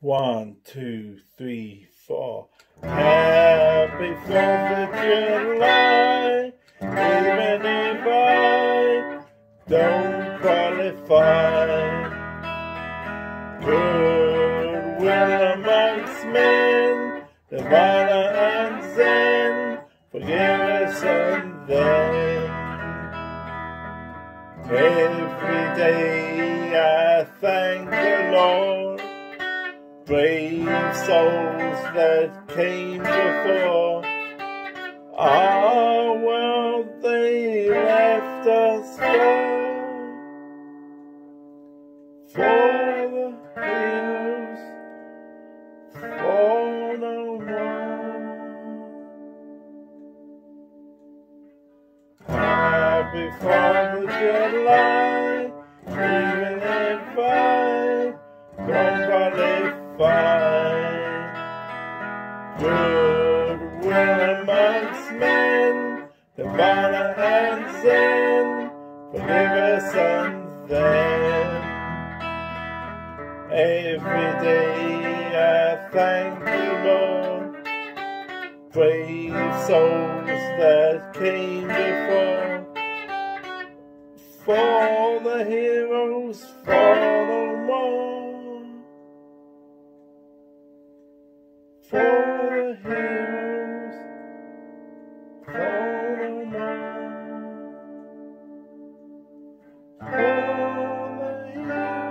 1, 2, 3, 4. Happy 4th of July, even if I don't qualify. Goodwill amongst men, Nirvana and Zen, forgiveness and then. Every day I thank the Lord, brave souls that came before. Our world they left us for the heroes, for no more. Happy 4th of July, even if I don't qualify. Goodwill amongst men, Nirvana and Zen, forgiveness and then. Every day I thank the Lord, brave souls that came before. For the heroes, for no more. For the heroes, for no more. For the heroes.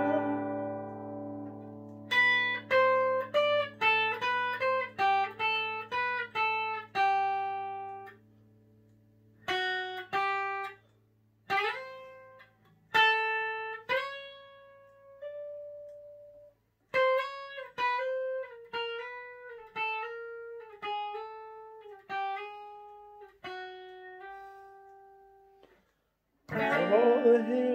For the heroes.